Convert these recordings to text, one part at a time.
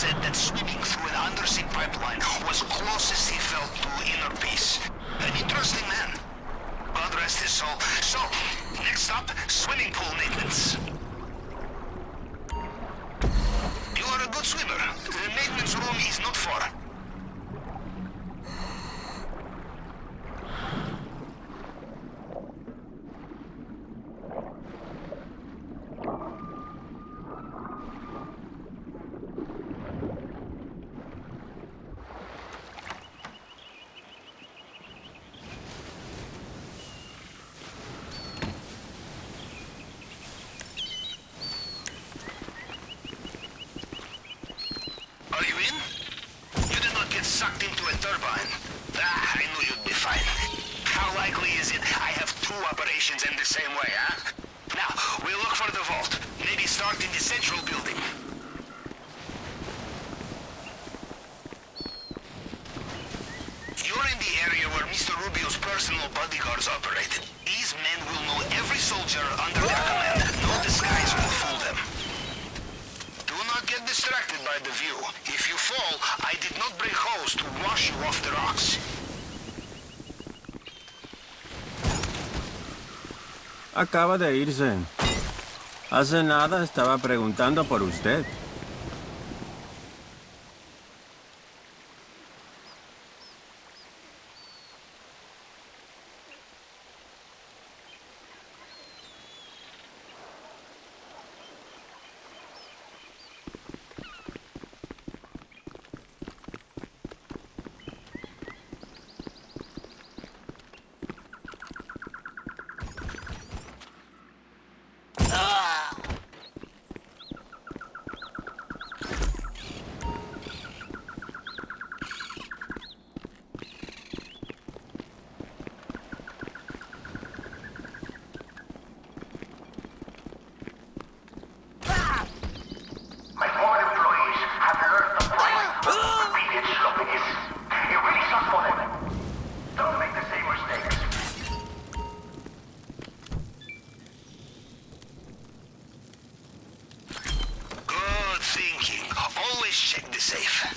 said that swimming through an undersea pipeline was closest he felt to inner peace. An interesting man. God rest his soul. So, next up, swimming pool maintenance. You are a good swimmer. The maintenance room is not far. Are you in? You did not get sucked into a turbine. I knew you'd be fine. How likely is it I have two operations in the same way, huh? Now, we'll look for the vault. Maybe start in the central building. You're in the area where Mr. Rubio's personal bodyguards operated. These men will know every soldier under their command. No disguise will fool them. Do not get distracted by the view. If you fall, I did not bring hose to wash you off the rocks. Acaba de irse. Hace nada estaba preguntando por usted. Check the safe.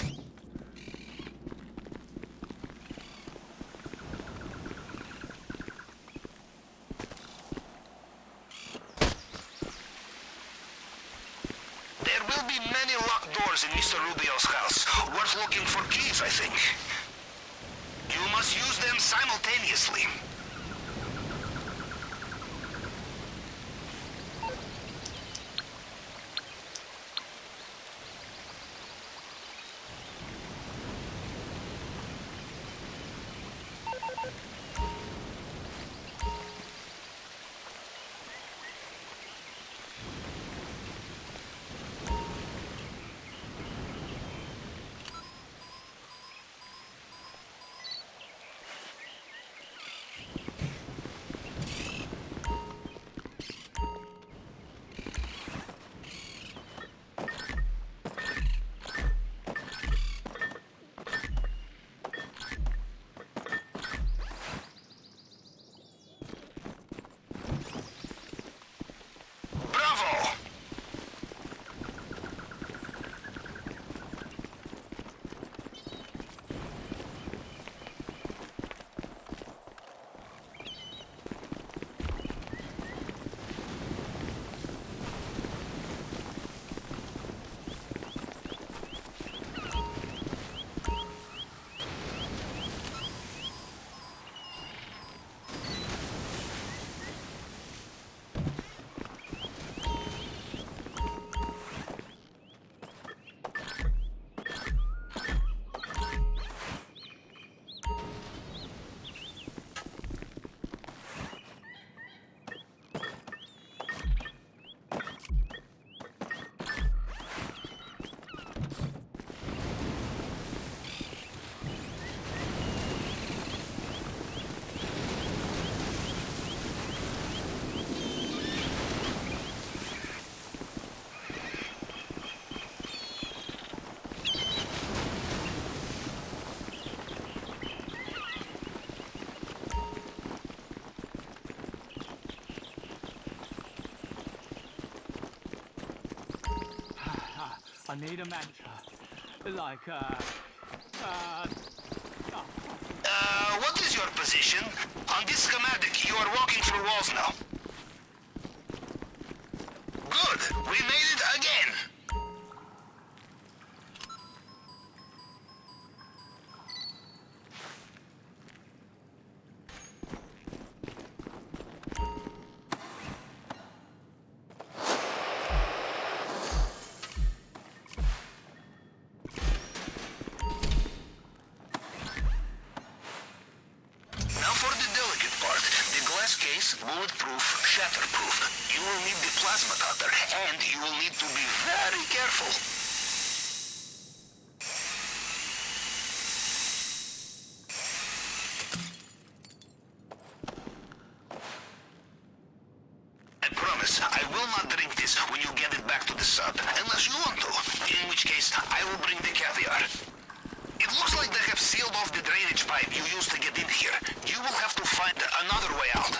There will be many locked doors in Mr. Rubio's house. Worth looking for keys, I think. You must use them simultaneously. I need a mantra. Like, What is your position? On this schematic, you are walking through walls now. Good! We made it again! Now for the delicate part, the glass case, bulletproof, shatterproof. You will need the plasma cutter, and you will need to be very careful. I promise, I will not drink this when you get it back to the sub, unless you want to, in which case I will bring the caviar. It looks like they have sealed off the drainage pipe you used to get in here. You will have to find another way out.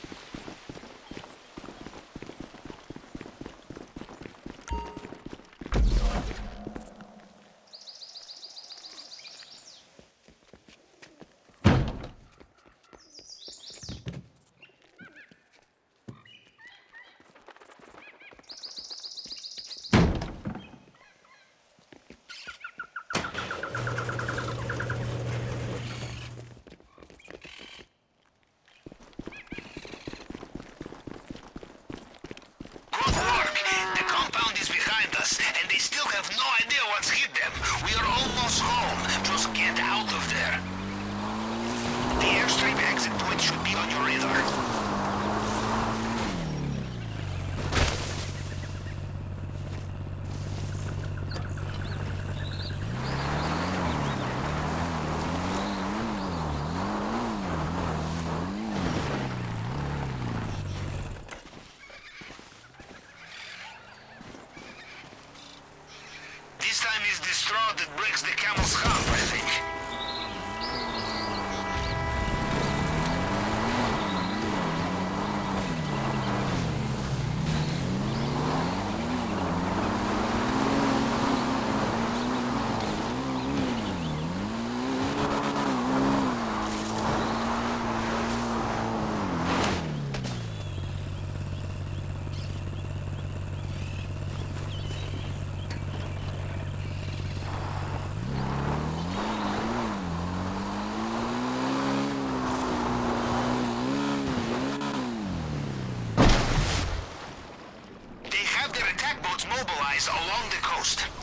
Good work! The compound is behind us, and they still have no idea what's hit them. We are almost home. Just get out of there. The airstrip exit point should be on your radar. This time is the straw that breaks the camel's hump, I think. They have their attack boats mobilized along the coast.